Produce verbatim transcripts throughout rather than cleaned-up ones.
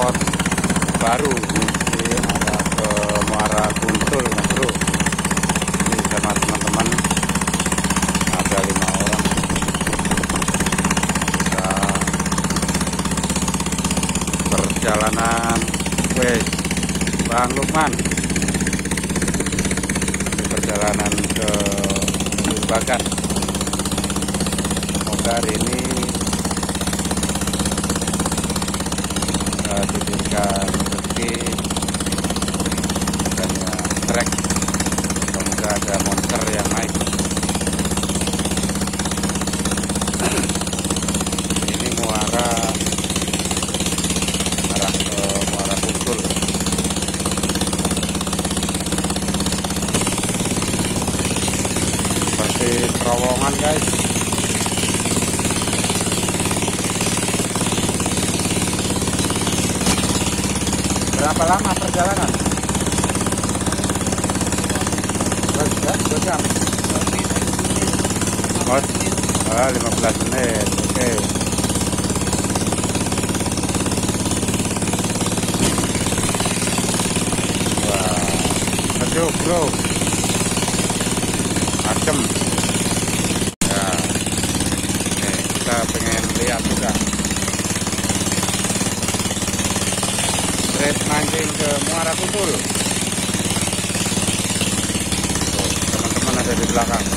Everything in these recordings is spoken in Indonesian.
spot baru di arah ke Muara Kuntul, Mas Bro. Ini sama teman-teman ada lima orang. Kita perjalanan, wes Bang Lukman, perjalanan ke bagan. Semoga hari ini uh, diberikan rezeki, banyak trek, semoga ada monster yang naik. Ini muara arah ke Muara Kuntul. Seperti terowongan, guys. Berapa lama perjalanan? Dua jam, dua jam. Oh, ah, lima belas menit. Oke. Okay. Wah, sejuk bro. Adem. Ya. Nih, kita pengen lihat juga. Mancing ke Muara Kuntul. Teman-teman ada di belakang.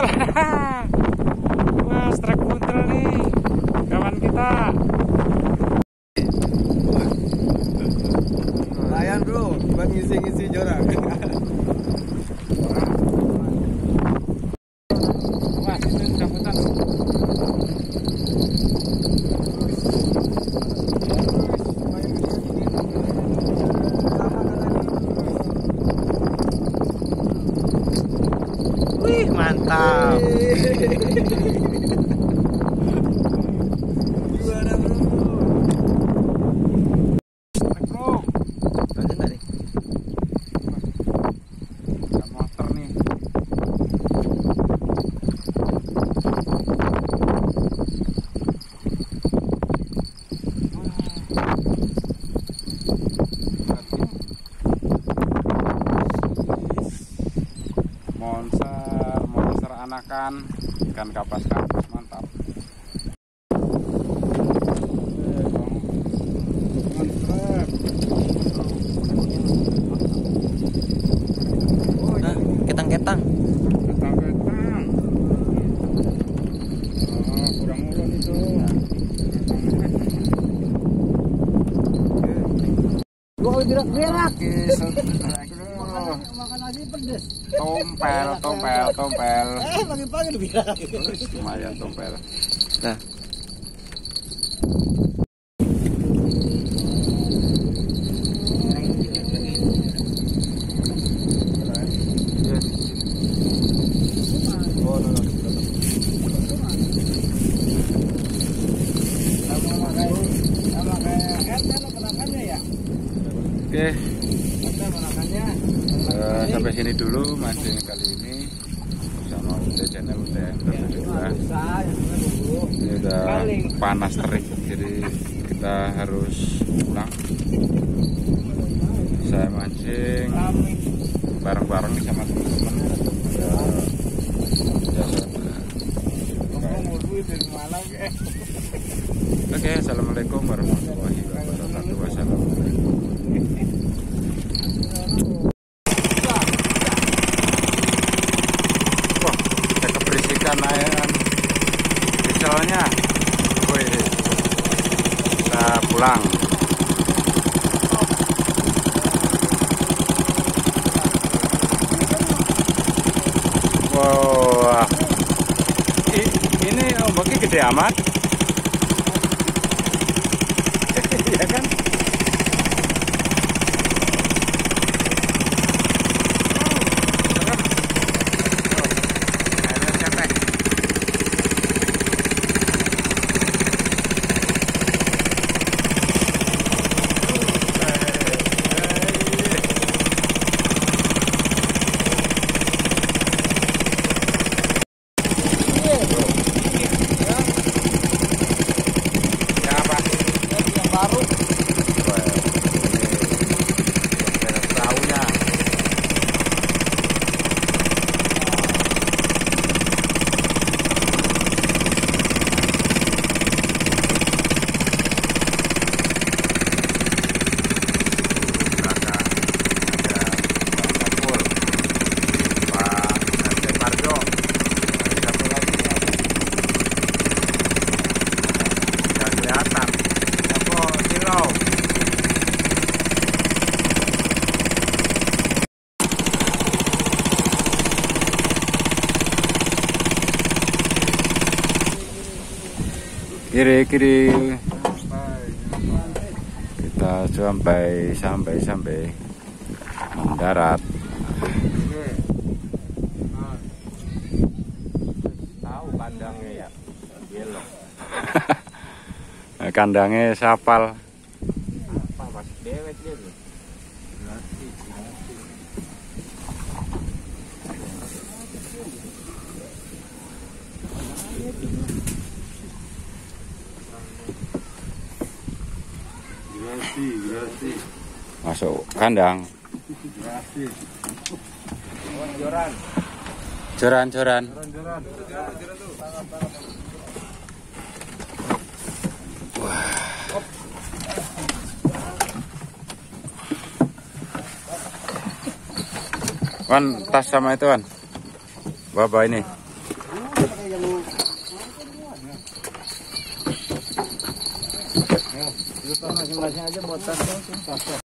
Wah, strike kuntul nih kawan kita. Lumayan bro, buat ngisi-ngisi jorak. Wah, itu sambutan. Wih, mantap. Gimana bro? Bro, Ada nggak nih? ada motor nih. Monster, monster anakan, ikan kapas-kapas mantap. Nah, ketang-ketang. Ketang-ketang. Oh, kurang ulun itu. Gua kalau berak-berak. Makan nasi pedes. Tompel, tompel, tompel. Eh, pagi-pagi lu berak. Lumayan tompel. Nah. Oke, uh, sampai sini dulu mancing kali ini bersama U T channel U T berdua. Ini udah panas terik, jadi kita harus pulang. Saya mancing bareng-bareng sama teman-teman. Ya, Oke, assalamualaikum warahmatullahi wabarakatuh. Wassalamualaikum. Wah, kita keberisikan air dieselnya. Wih, kita pulang. Wow, ini ombaknya gede amat. Iya kan? Kiri kiri kita sampai sampai sampai mendarat. Tahu kandangnya ya, belok. Kandangnya sapal. Apa mas dewek dia tuh? Grasi, grasi. Masuk kandang. Grasi. Joran. Joran, joran. Joran, joran. Joran, joran tuh. Wah. Wan, tas sama itu Wan. Bawa ini. Tasnya aja buat tas.